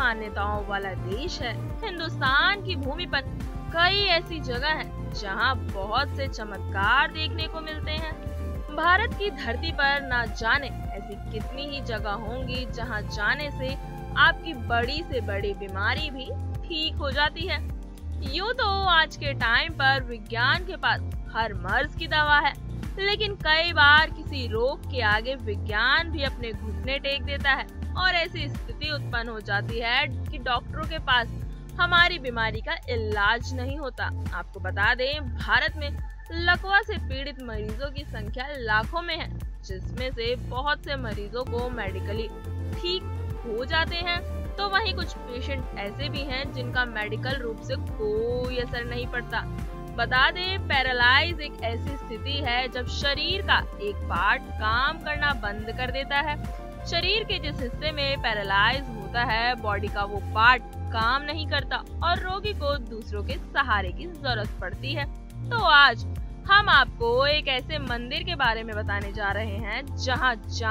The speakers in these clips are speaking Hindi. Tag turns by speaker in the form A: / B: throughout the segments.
A: मान्यताओं वाला देश है। हिंदुस्तान की भूमि पर कई ऐसी जगह हैं जहां बहुत से चमत्कार देखने को मिलते हैं। भारत की धरती पर ना जाने ऐसी कितनी ही जगह होंगी जहां जाने से आपकी बड़ी से बड़ी बीमारी भी ठीक हो जाती है। यूँ तो आज के टाइम पर विज्ञान के पास हर मर्ज की दवा है, लेकिन कई बार किसी रोग के आगे विज्ञान भी अपने घुटने टेक देता है और ऐसी स्थिति उत्पन्न हो जाती है कि डॉक्टरों के पास हमारी बीमारी का इलाज नहीं होता। आपको बता दें, भारत में लकवा से पीड़ित मरीजों की संख्या लाखों में है, जिसमें से बहुत से मरीजों को मेडिकली ठीक हो जाते हैं, तो वहीं कुछ पेशेंट ऐसे भी हैं जिनका मेडिकल रूप से कोई असर नहीं पड़ता। बता दें, पैरालाइज एक ऐसी स्थिति है जब शरीर का एक पार्ट काम करना बंद कर देता है। शरीर के जिस हिस्से में पैरालाइज होता है, बॉडी का वो पार्ट काम नहीं करता और रोगी को दूसरों के सहारे की जरूरत पड़ती है। तो आज हम आपको एक ऐसे मंदिर के बारे में बताने जा रहे हैं जहां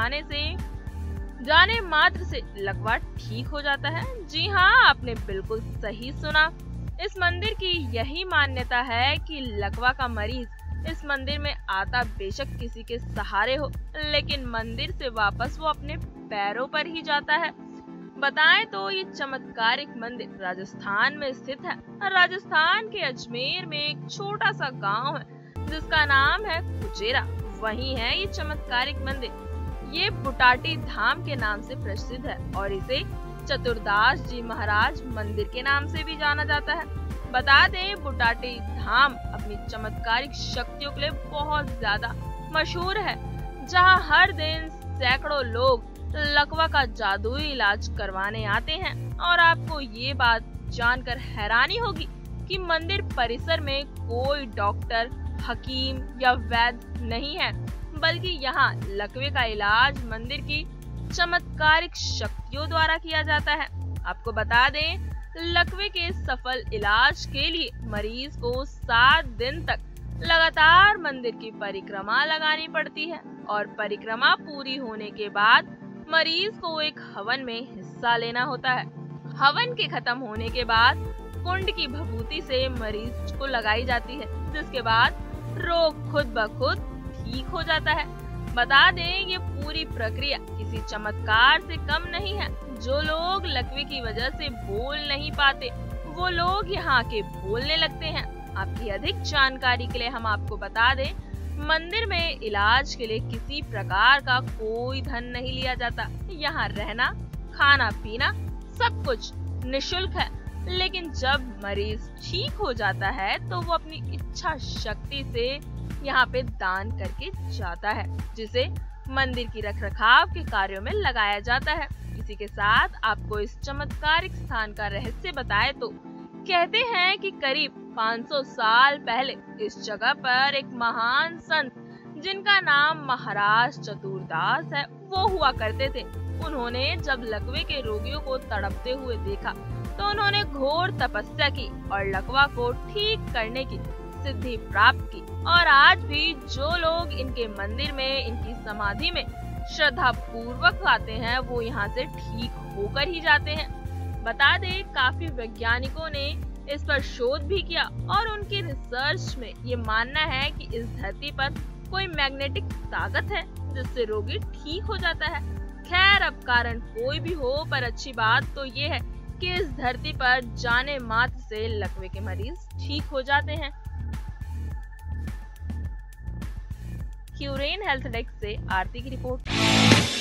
A: जाने मात्र से लकवा ठीक हो जाता है। जी हाँ, आपने बिल्कुल सही सुना। इस मंदिर की यही मान्यता है कि लकवा का मरीज इस मंदिर में आता बेशक किसी के सहारे हो, लेकिन मंदिर से वापस वो अपने पैरों पर ही जाता है। बताएं तो ये चमत्कारिक मंदिर राजस्थान में स्थित है। राजस्थान के अजमेर में एक छोटा सा गांव है जिसका नाम है कुचेरा। वहीं है ये चमत्कारिक मंदिर। ये बुटाटी धाम के नाम से प्रसिद्ध है और इसे चतुरदास जी महाराज मंदिर के नाम से भी जाना जाता है। बता दें, बुटाटी धाम अपनी चमत्कारिक शक्तियों के लिए बहुत ज्यादा मशहूर है, जहां हर दिन सैकड़ों लोग लकवा का जादुई इलाज करवाने आते हैं। और आपको ये बात जानकर हैरानी होगी कि मंदिर परिसर में कोई डॉक्टर, हकीम या वैद्य नहीं है, बल्कि यहाँ लकवे का इलाज मंदिर की चमत्कारिक शक्तियों द्वारा किया जाता है। आपको बता दें, लकवे के सफल इलाज के लिए मरीज को 7 दिन तक लगातार मंदिर की परिक्रमा लगानी पड़ती है और परिक्रमा पूरी होने के बाद मरीज को एक हवन में हिस्सा लेना होता है। हवन के खत्म होने के बाद कुंड की भभूति से मरीज को लगाई जाती है, जिसके बाद रोग खुद ब खुद ठीक हो जाता है। बता दें, ये पूरी प्रक्रिया किसी चमत्कार से कम नहीं है। जो लोग लकवे की वजह से बोल नहीं पाते, वो लोग यहाँ के बोलने लगते हैं। आपकी अधिक जानकारी के लिए हम आपको बता दें, मंदिर में इलाज के लिए किसी प्रकार का कोई धन नहीं लिया जाता। यहाँ रहना, खाना पीना सब कुछ निशुल्क है। लेकिन जब मरीज ठीक हो जाता है तो वो अपनी इच्छा शक्ति से यहाँ पे दान करके जाता है, जिसे मंदिर की रखरखाव के कार्यों में लगाया जाता है। इसी के साथ आपको इस चमत्कारिक स्थान का रहस्य बताए तो कहते हैं कि करीब 500 साल पहले इस जगह पर एक महान संत, जिनका नाम महाराज चतुरदास है, वो हुआ करते थे। उन्होंने जब लकवे के रोगियों को तड़पते हुए देखा तो उन्होंने घोर तपस्या की और लकवा को ठीक करने की सिद्धि प्राप्त की। और आज भी जो लोग इनके मंदिर में, इनकी समाधि में श्रद्धा पूर्वक आते हैं, वो यहाँ से ठीक होकर ही जाते हैं। बता दें, काफी वैज्ञानिकों ने इस पर शोध भी किया और उनकी रिसर्च में ये मानना है कि इस धरती पर कोई मैग्नेटिक ताकत है जिससे रोगी ठीक हो जाता है। खैर, अब कारण कोई भी हो, पर अच्छी बात तो ये है कि इस धरती पर जाने मात्र से लकवे के मरीज ठीक हो जाते हैं। क्यूरेन हेल्थ डेस्क से आरती की रिपोर्ट।